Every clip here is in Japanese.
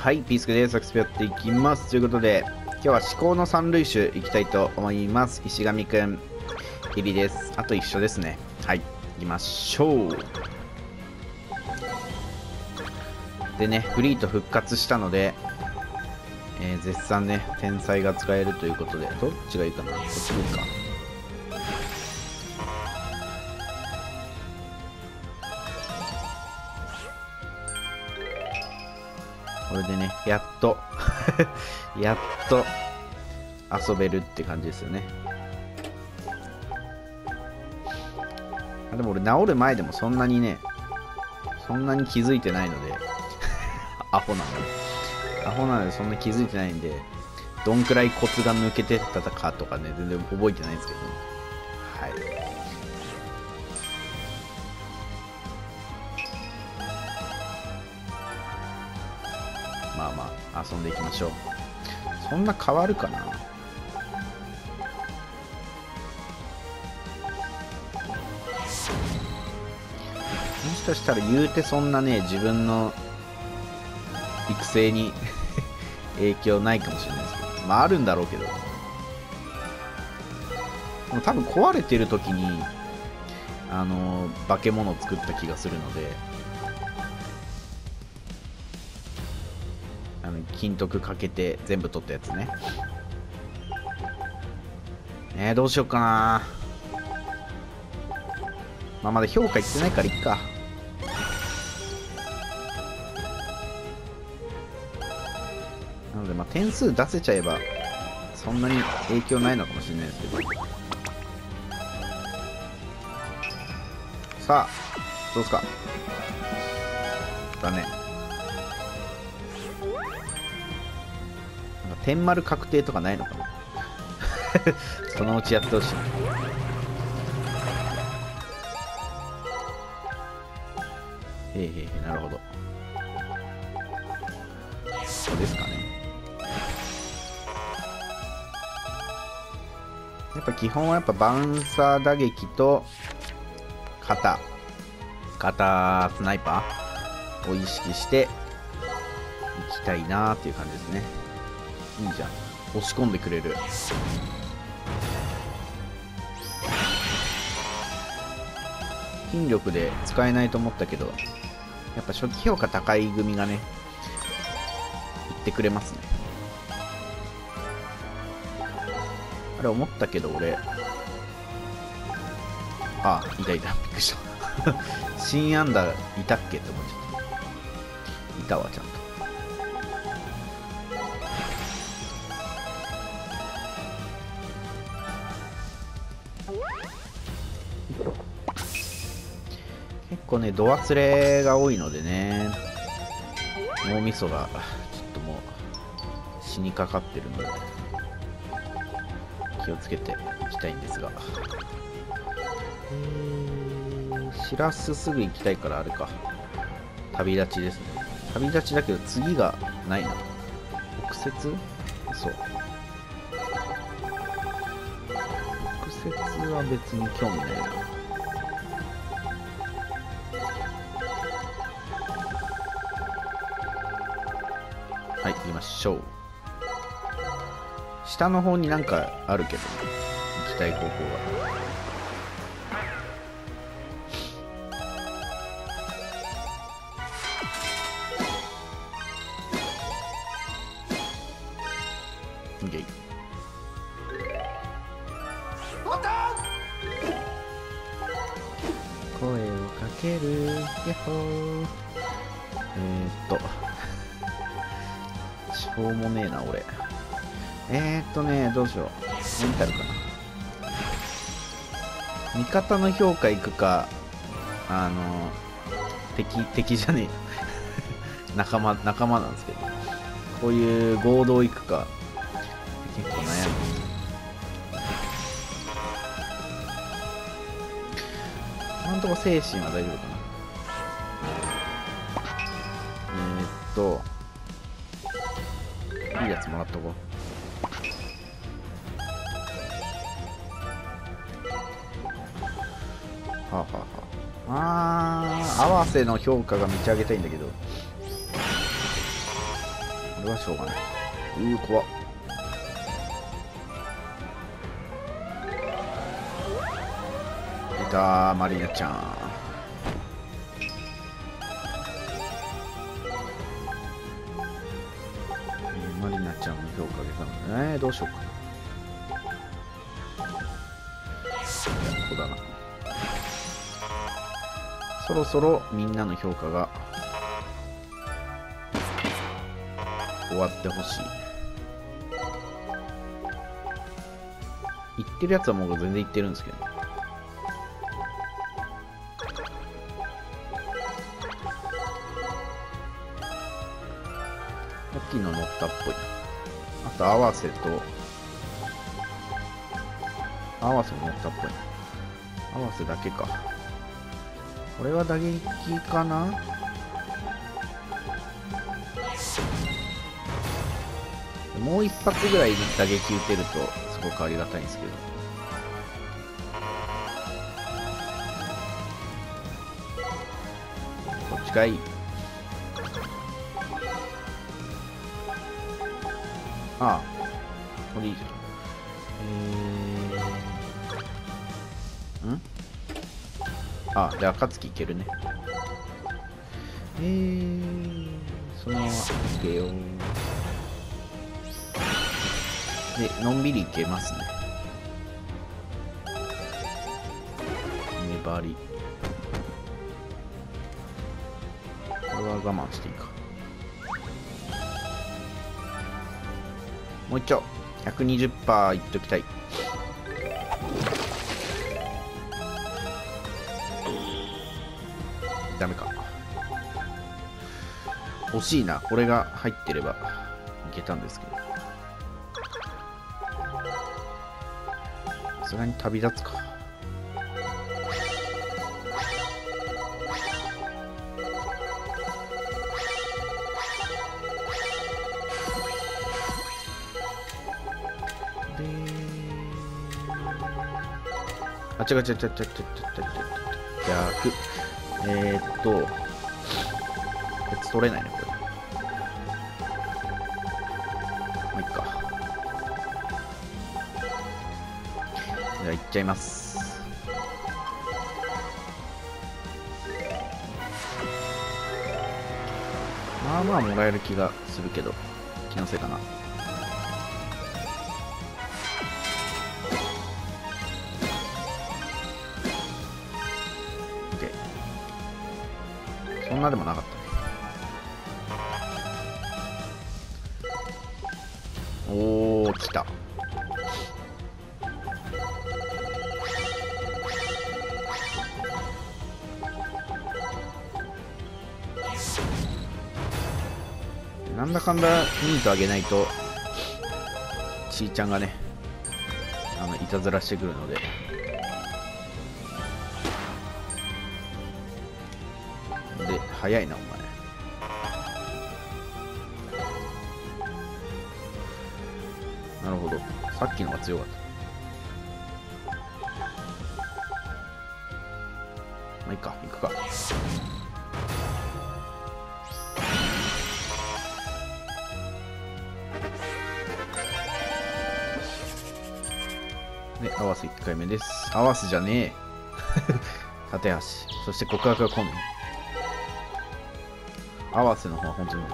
はい、ピースケです。サクスピやっていきます。ということで、今日は至高の三塁手いきたいと思います。石上くん、日々です。あと一緒ですね。はい、行きましょう。でね、フリート復活したので、絶賛ね、天才が使えるということで、どっちがいいかな、こっちでいいか。これでね、やっとやっと遊べるって感じですよね。でも俺治る前でもそんなに気づいてないのでアホなのでそんな気づいてないんで、どんくらいコツが抜けてたかとかね、全然覚えてないんですけど、はい。まあまあ遊んでいきましょう。そんな変わるかな。もしかしたら言うてそんなね、自分の育成に影響ないかもしれないですけど、まああるんだろうけど、でも多分壊れてる時に化け物を作った気がするので、金徳かけて全部取ったやつね。どうしようかな。まあまだ評価いってないからいっか。なのでまあ点数出せちゃえばそんなに影響ないのかもしれないですけど。さあどうですか。だね。天丸確定とかないのかなそのうちやってほしい。なるほど。そうですかね。やっぱ基本はやっぱバウンサー打撃と肩スナイパーを意識していきたいなーっていう感じですね。いいじゃん、押し込んでくれる。筋力で使えないと思ったけど、やっぱ初期評価高い組がね言ってくれますね。あれ思ったけど俺、いたびっくりした新アンダーいたっけって思っちゃった。いたわちゃんと。結構ね、度忘れが多いのでね、脳みそがちょっともう死にかかってるので気をつけていきたいんですが、しらすすぐ行きたいからあれか、旅立ちですね。旅立ちだけど次がないな。北雪？そう、北雪は別に興味ないな。はい、行きましょう。下の方になんかあるけど、ね、行きたい方向が。オッケー。声をかける。やっほー。しょうもねえな俺。どうしよう。メンタルかな。味方の評価いくか、敵じゃねえ仲間なんですけど、こういう合同いくか結構悩む。今んとこ精神は大丈夫かな。いいやつもらっとこう。合わせの評価がめっちゃ上げたいんだけど、 れはしょうがない。怖っ。出たー、マリナちゃん。マリナちゃんの評価上げたのね。どうしようか。ここだな。そろそろみんなの評価が終わってほしい。言ってるやつはもう全然言ってるんですけどね。さっきの乗ったっぽい。あと合わせと合わせも乗ったっぽい。合わせだけか。これは打撃かな。もう一発ぐらい打撃打てるとすごくありがたいんですけど。こっちかい。ああ、これいいじゃん。あ、で、暁いけるね。そのままいけよ。で、のんびりいけますね。粘り。これは我慢していいか。もう一丁。120% いっときたい。ダメか。惜しいな。これが入ってればいけたんですけど。さすがに旅立つか。で、あ、違う。逆。鉄取れないね、これ。まあ、いっか。じゃあ、いっちゃいます。まあまあもらえる気がするけど、気のせいかな。OK。そんなでもなかったね。おー、来た。なんだかんだミートあげないとちーちゃんがね、いたずらしてくるので。で、早いなお前。なるほど、さっきのが強かった。まあいいか、行くか。で、合わせ1回目です。合わせじゃねえ。縦足。そして告白が込む。合わせの方は本当に。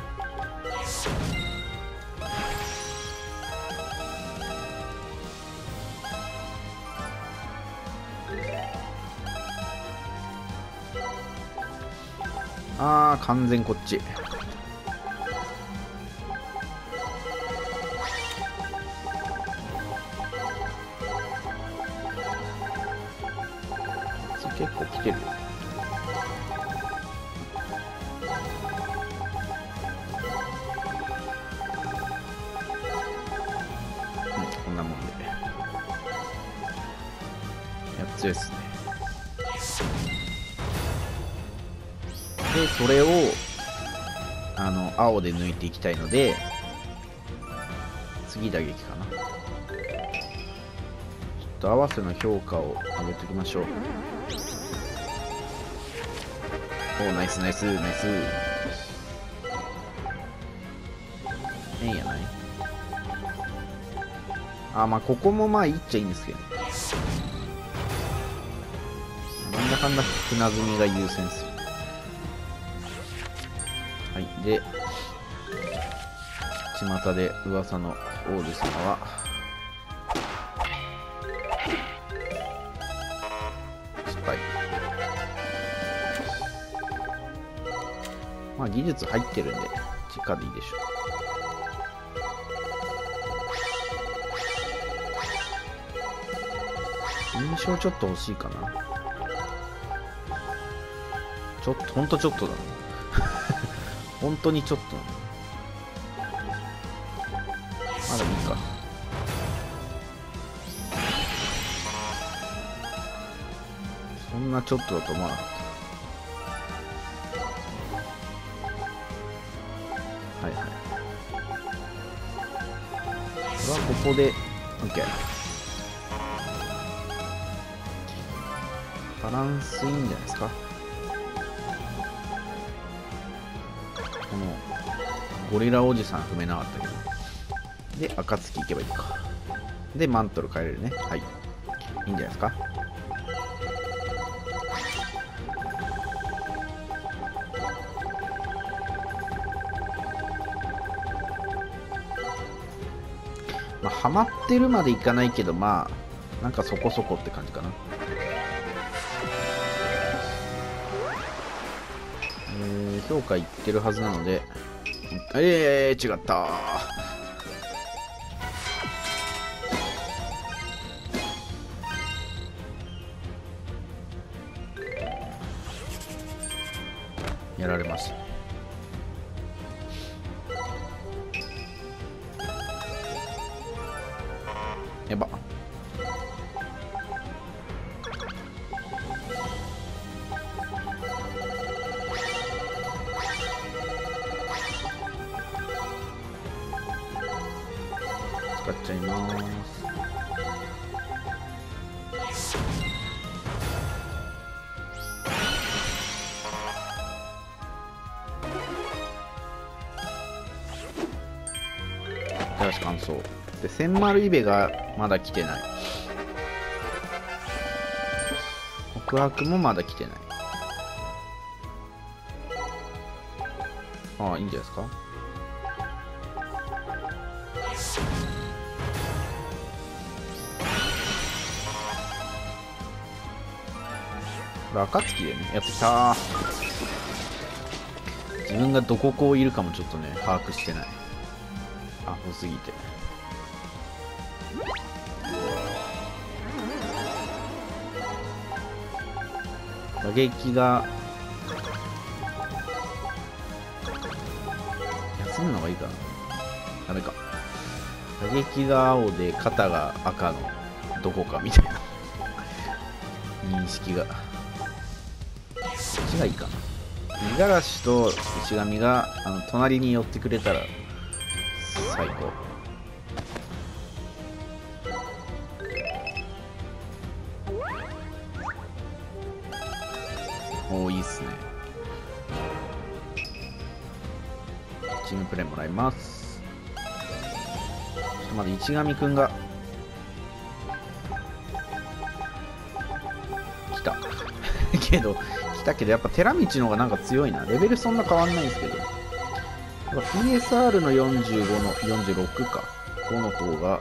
あー、完全こっち。結構来てるよ。こんなもんで8つですね。でそれを青で抜いていきたいので、次打撃かな。ちょっと合わせの評価を上げておきましょう。おー、ナイスナイスナイス。 ええんやない。まあここもまあいいっちゃいいんですけど、なんだかんだ船積みが優先する。はい。で、巷で噂の王子様は失敗。まあ技術入ってるんで直でいいでしょう。印象ちょっと欲しいかな。ちょっとほんとちょっとだな本当にちょっとまだいいか。そんなちょっとだと思わなかった。はいはい。これはここで OK。 バランスいいんじゃないですか。このゴリラおじさん踏めなかったけど、で暁行けばいいか。でマントル変えれるね。はい、いいんじゃないですか。まあハマってるまでいかないけど、まあなんかそこそこって感じかな。評価いってるはずなので、違ったやられました。やば。使っちゃいます。よし完走で、千丸イベがまだ来てない。告白もまだ来てない。いいんじゃないですか。暁でねやってきた。自分がどこいるかもちょっとね把握してない。アホすぎて。打撃が休むのがいいかな。ダメか。打撃が青で肩が赤のどこかみたいな認識が。こっちがいいかな。五十嵐と石神が隣に寄ってくれたら最高。おー、いいっすね。チームプレーもらいます。ちょっとまだ市神くんが来たけどやっぱ寺道の方がなんか強いな。レベルそんな変わんないんですけど、PSR の45の46か5の方が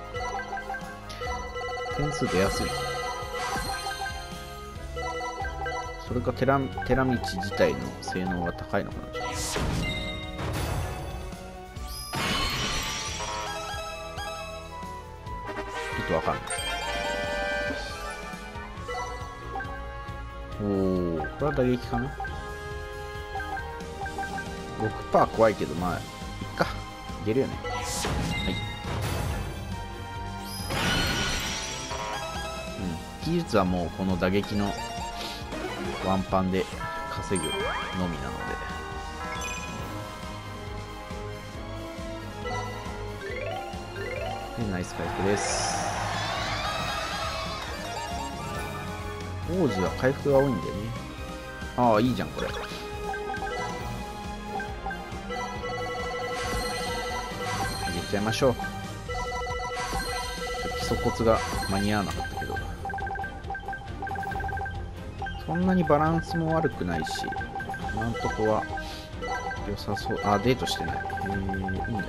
点数出やすい。それか寺道自体の性能が高いのかな。ちょっとわかんない。おお、これは打撃かな。6% 怖いけど、まあいっか、いけるよね。はい。技術はもうこの打撃のワンパンで稼ぐのみなので、ナイス回復です。王子は回復が多いんだよね。いいじゃんこれ。 ちゃいましょう。基礎骨が間に合わなかったけど、そんなにバランスも悪くないし、今んとこは良さそう。あ、デートしてない。いいんじゃないですかね。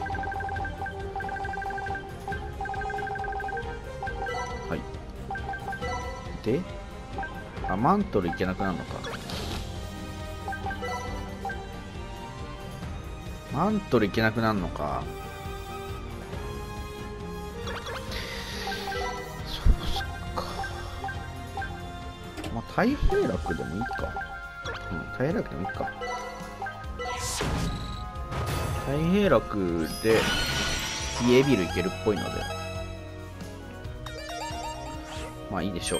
はい。で、あ、マントルいけなくなるのか。マントルいけなくなるのか。そうっすか。まあ、太平楽でもいいか。うん、太平楽でもいいか。太平楽で次エビルいけるっぽいので、まあいいでしょう。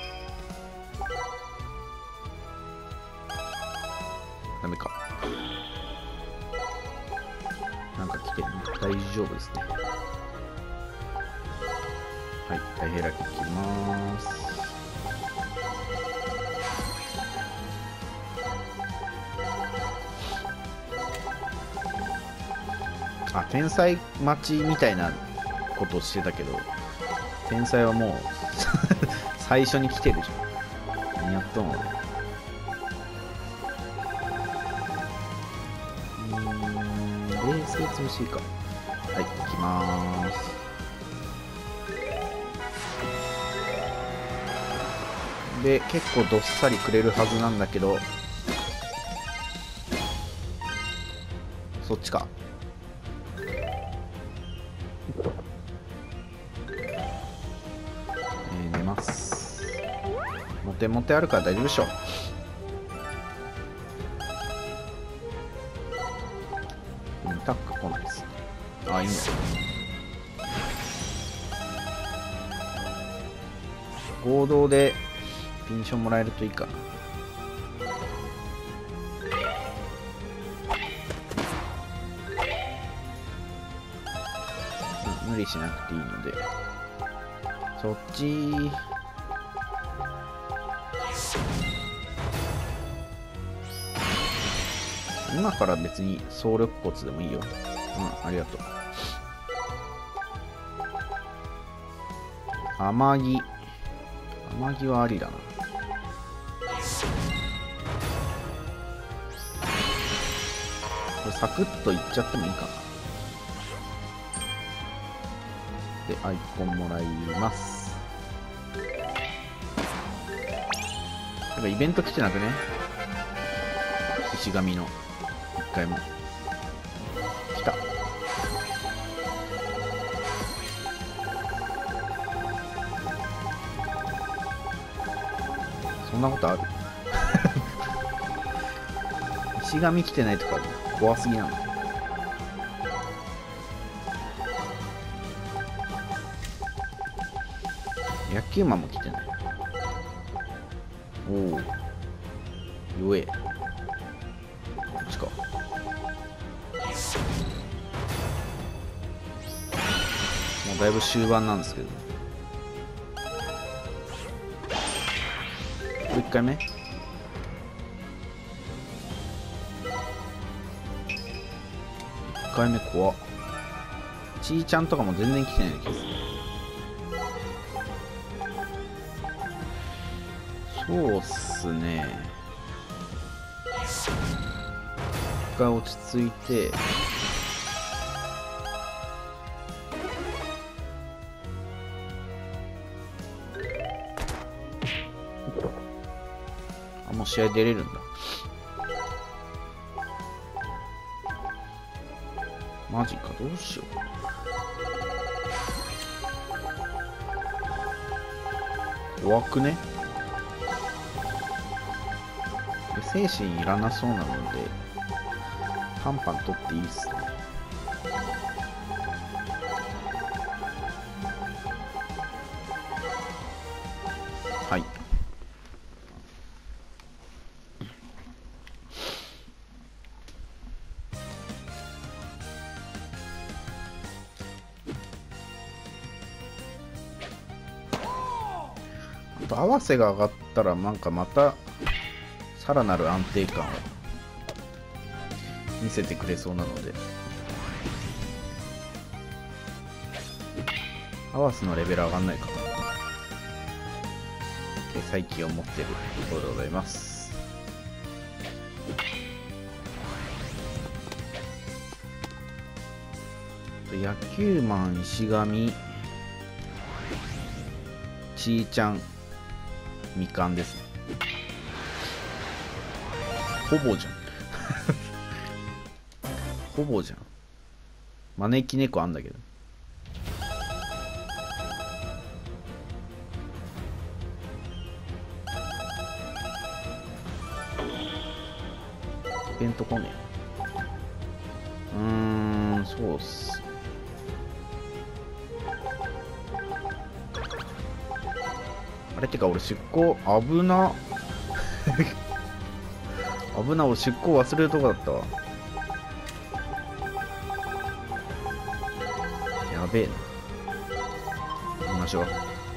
ダメか。なんか来てる。大丈夫ですね。はい、太平楽いきます。あ、天才待ちみたいなことをしてたけど、天才はもう最初に来てるじゃん。何やっとん俺。冷静潰しいか。はい、行きまーす。で、結構どっさりくれるはずなんだけど、そっちか。寝ます。モテモテあるから大丈夫でしょ。タック来ないですね。あ、いいんだよ。合同でピンションもらえるといいかな。うん、無理しなくていいので、そっち今から別に総力骨でもいいよ。うん、ありがとう。天城。天城はありだな。これサクッといっちゃってもいいかな。で、アイコンもらいます。なんかイベント来てなくね？石神の一回も。来た。そんなことある？石神来てないとか怖すぎなの。野球マンも来てない。おお、弱え。こっちか。もうだいぶ終盤なんですけど。これ1回目。1回目怖っ。ちーちゃんとかも全然来てない気がする。そうっすね。一回落ち着いて、あ、もう試合出れるんだ。マジか、どうしよう。怖くね？精神いらなそうなので、パンパン取っていいっすね。はい。あと合わせが上がったらなんかまたさらなる安定感を見せてくれそうなので、 アワスのレベル上がんないか。再起を持ってるところでございます。野球マン、石神、ちーちゃん、みかんですね。ほぼじゃんほぼじゃん。招き猫あんだけど。イベント来ねえ。そうっす。あれってか俺出航危な危な、俺出航忘れるとこだったわ。やべえな。行きましょう。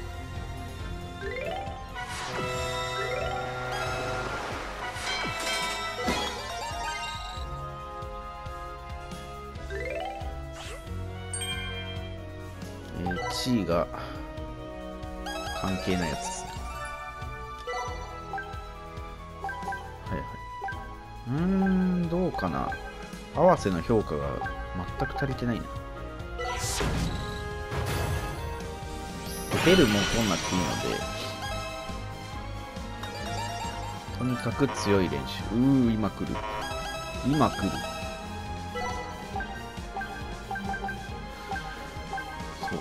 地位が関係ないやつですね。はいはい。どうかな。合わせの評価が全く足りてないな。ベルも取んなくていいので、とにかく強い練習。今来る。今来る。そうか。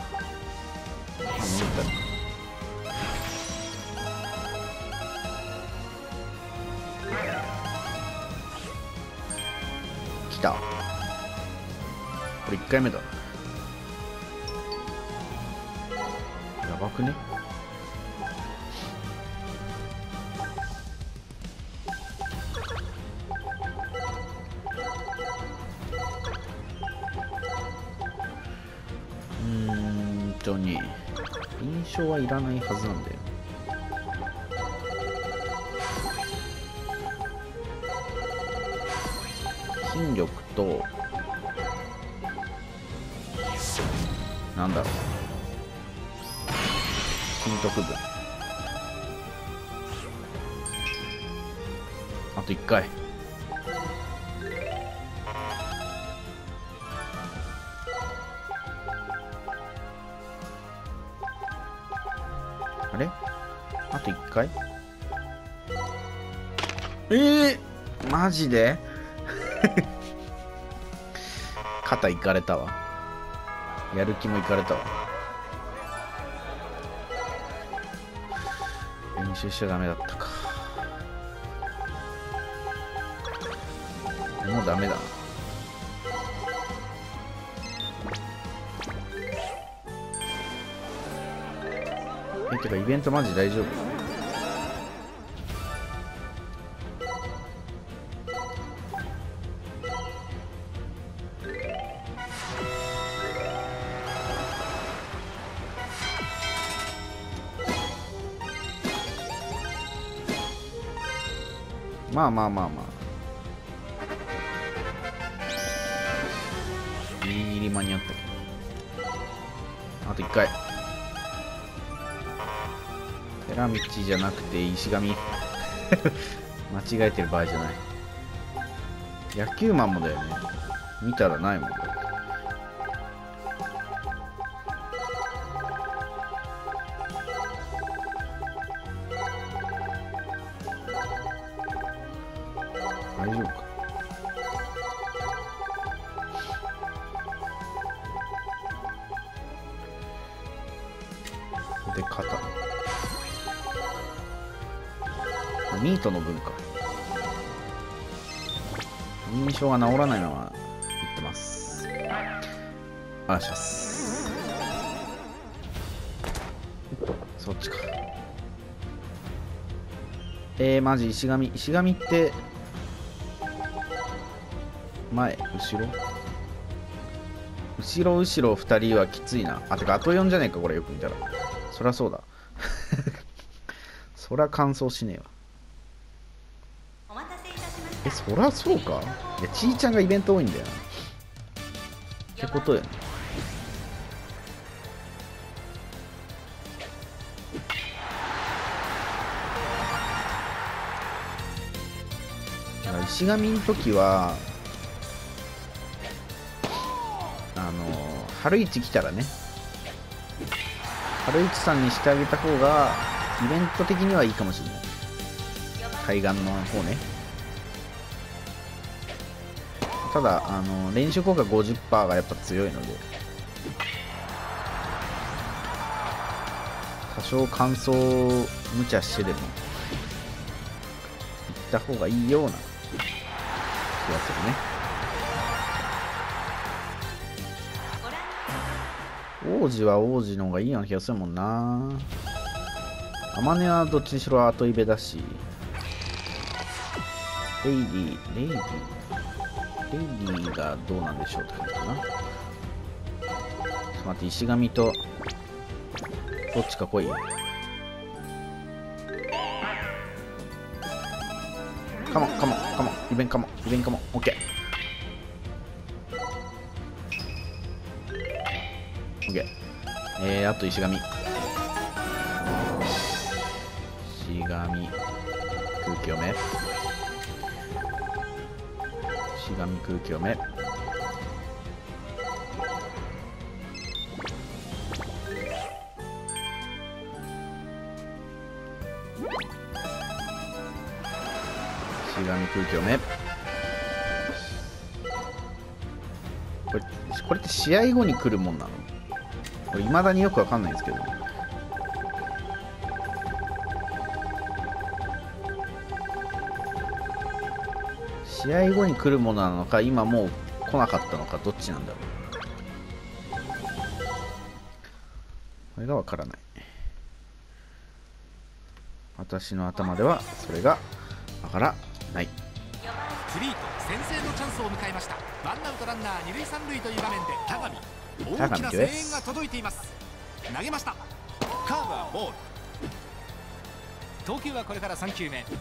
来た。これ1回目だ。やばくね。印象はいらないはずなんだよ。筋力となんだろう、筋徳分。あと1回。あれ、あと1回。マジで肩いかれたわ。やる気もいかれたわ。練習しちゃダメだったか。もうダメだな。てかイベントマジ大丈夫？まあまあまあまあ、ギリギリ間に合ったけど。あと1回。寺道じゃなくて石神間違えてる場合じゃない。野球マンもだよね。見たらないもん。大丈夫か。で肩ミートの分か。認証が治らないままいってます。あらしゃす。そっちか。マジ石神って前後ろ2人はきついな。あ、てかあと4じゃねえかこれ。よく見たらそりゃそうだそりゃ乾燥しねえわ。そりゃそうか。いやちーちゃんがイベント多いんだよなってことよね。 だから石神の時は春市来たらね、春市さんにしてあげた方がイベント的にはいいかもしれない。海岸の方ね。ただ練習効果 50% がやっぱ強いので、多少乾燥無茶してでも行った方がいいような気がするね。王子は王子の方がいいような気がするもんな。あまねはどっちにしろ後イベだし、レイディがどうなんでしょうって感じかな。ちょっと待って、石神とどっちか来いよ。カモンイベンカモンオッケー。あと石神空気読め。石神空気読め。石神空気読め。これって試合後に来るもんなの？これ未だによくわかんないんですけど。試合後に来るものなのか、今もう来なかったのか、どっちなんだろう。これがわからない。私の頭ではそれがわからない。 フリート先制のチャンスを迎えました。ワンアウトランナー二塁三塁という場面で田上、大きな声援が届いています。投げました。カーブはボール。投球はこれから3球目。これはいい当たりだ。いった。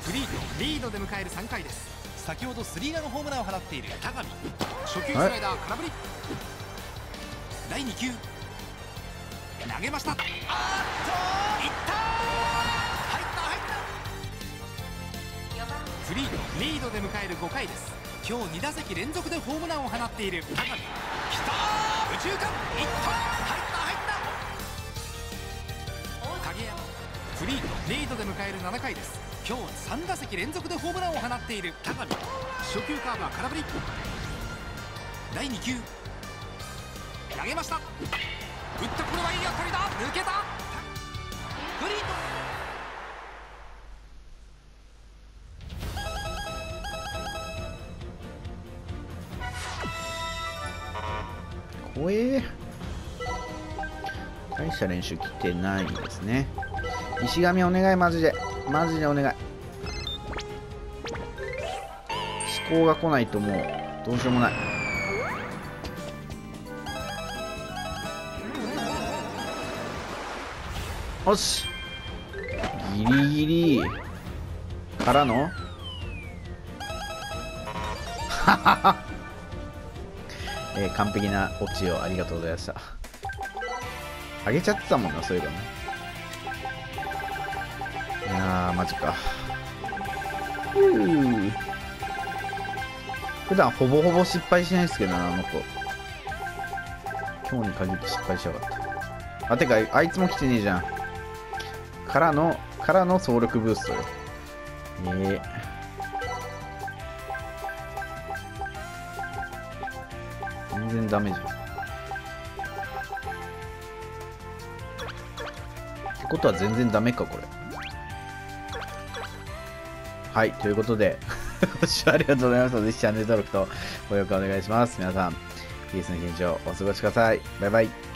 フリートリードで迎える3回です。先ほどスリーランホームランを放っている田上、初球スライダー空振り。第2球投げました。いった。フリートリードで迎える5回です。今日2打席連続でホームランを放っている田上、きたー、右中間いった。影山、フリートリードで迎える7回です。今日3打席連続でホームランを放っている田上、初球カーブは空振り。第2球投げました。打った、これはいい当たりだ。抜けた。フリート怖え。大した練習来てないですね。石神お願い、マジでお願い。思考が来ないともうどうしようもない。よし、ギリギリからの完璧なオチをありがとうございました。あげちゃってたもんな、そういえばね。いやー、マジか。普段ほぼほぼ失敗しないですけどな、あの子。今日に限って失敗しやがった。あ、てか、あいつも来てねえじゃん。からの総力ブーストよ。全然ダメじゃん。ってことは全然ダメか、これ。はい、ということで、ご視聴ありがとうございました。ぜひチャンネル登録とご評価お願いします。皆さん、ピースの一日をお過ごしください。バイバイ。